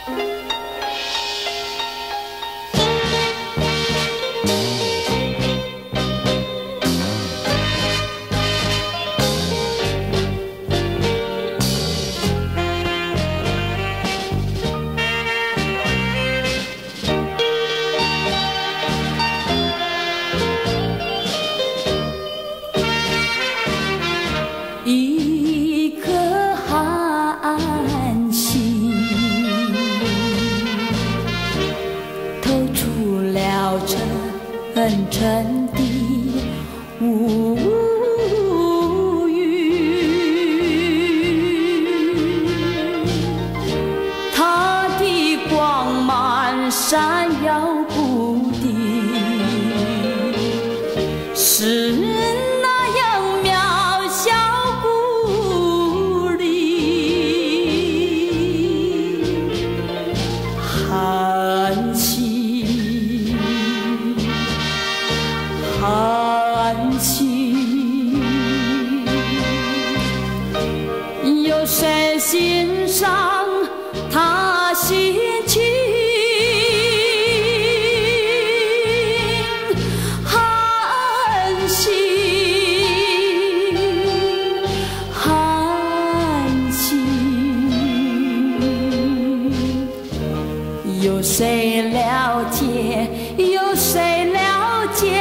一颗寒星透出了沉沉的乌云，它的光芒闪耀不定，是那样渺小孤立。寒星，寒星，有谁欣赏他心情？寒星，寒星，有谁了解？有谁了解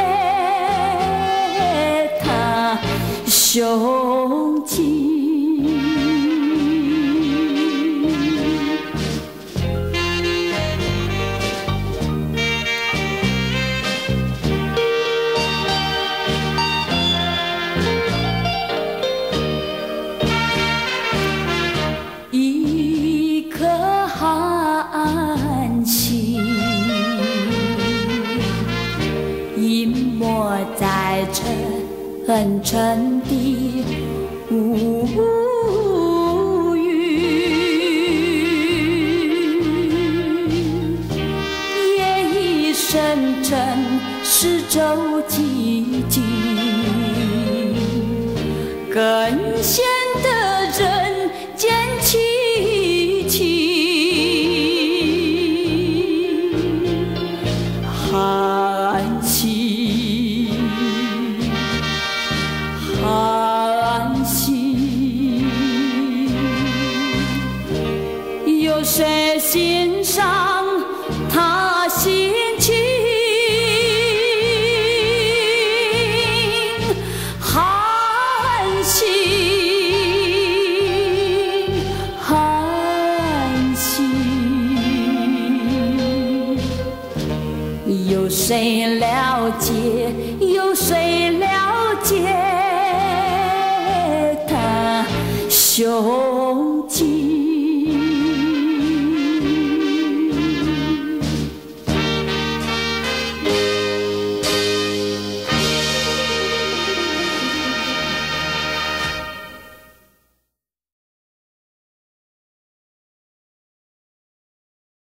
他胸襟？一颗寒星隐没在沉沉的乌云，夜已深沉，四周寂静，更显得人间凄清。寒星，寒星，有谁欣赏他心情？寒星，寒星，有谁了解？有谁了解他胸襟？